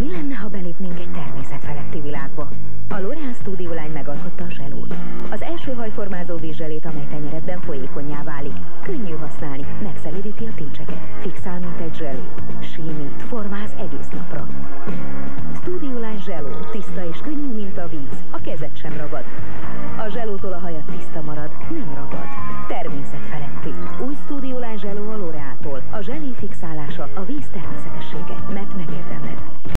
Mi lenne, ha belépnénk egy természetfeletti világba? A L'Oréal Studio Line megalkotta a zselót. Az első hajformázó vízzselét, amely tenyeredben folyékonnyá válik. Könnyű használni, megszelídíti a tincseket. Fixál, mint egy zseló. Símít, formáz egész napra. Studio Line zseló, tiszta és könnyű, mint a víz. A kezed sem ragad. A zselótól a hajad tiszta marad, nem ragad. Természetfeletti. Új Studio Line zseló a L'Oréal-tól. A zselé fixálása, a víz természetessége, mert megérdemli.